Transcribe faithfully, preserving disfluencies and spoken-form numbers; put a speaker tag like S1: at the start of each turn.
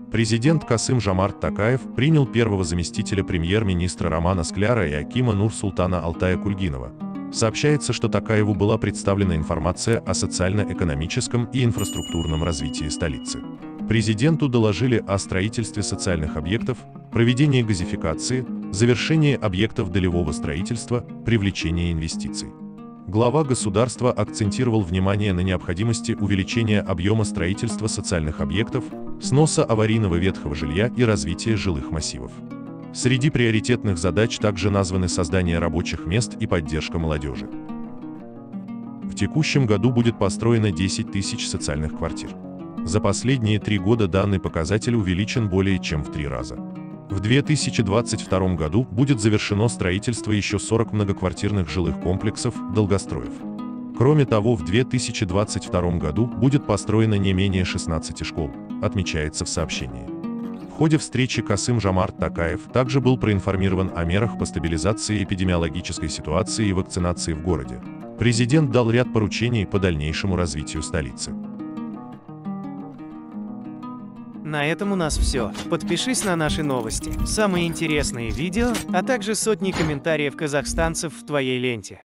S1: Президент Касым-Жомарт Токаев принял первого заместителя премьер-министра Романа Скляра и акима Нур-Султана Алтая Кульгинова. Сообщается, что Токаеву была представлена информация о социально-экономическом и инфраструктурном развитии столицы. Президенту доложили о строительстве социальных объектов, проведении газификации, завершении объектов долевого строительства, привлечении инвестиций. Глава государства акцентировал внимание на необходимости увеличения объема строительства социальных объектов, сноса аварийного ветхого жилья и развития жилых массивов. Среди приоритетных задач также названы создание рабочих мест и поддержка молодежи. В текущем году будет построено десять тысяч социальных квартир. За последние три года данный показатель увеличен более чем в три раза. В две тысячи двадцать втором году будет завершено строительство еще сорока многоквартирных жилых комплексов «Долгостроев». Кроме того, в две тысячи двадцать втором году будет построено не менее шестнадцати школ, отмечается в сообщении. В ходе встречи Касым-Жомарт Токаев также был проинформирован о мерах по стабилизации эпидемиологической ситуации и вакцинации в городе. Президент дал ряд поручений по дальнейшему развитию столицы.
S2: На этом у нас все. Подпишись на наши новости, самые интересные видео, а также сотни комментариев казахстанцев в твоей ленте.